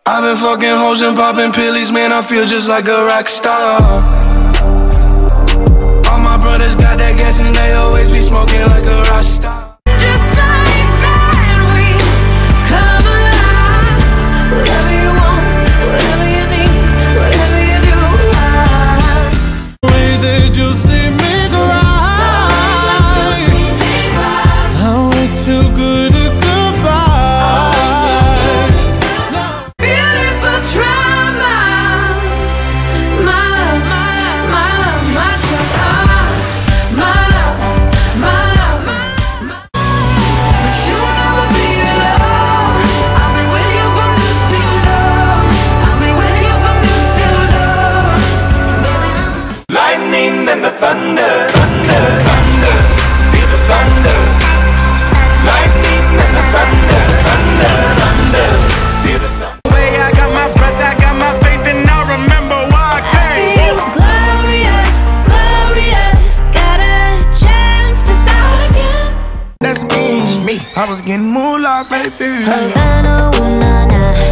I've been fucking hoes and popping pillies, man, I feel just like a rock star. All my brothers got that gas and they always be smoking like a rock star. Just like that, we come alive. Whatever you want, whatever you need, whatever you do. The way that you see me cry, I'm way too good at goodbye. Beautiful trauma, my love, my love, my trauma, my love, my love, my. But you'll never be alone. I'll be with you from dusk till dawn. I'll be with you from dusk till dawn. Lightning and the thunder, thunder, thunder, feel the thunder. Lightning and the thunder, thunder, thunder, feel the thunder. Way I got my breath, I got my faith, and I remember why I came. Feel glorious, glorious. Got a chance to start again. That's me, I was getting moolah, baby. Havana, ooh, nah, nah.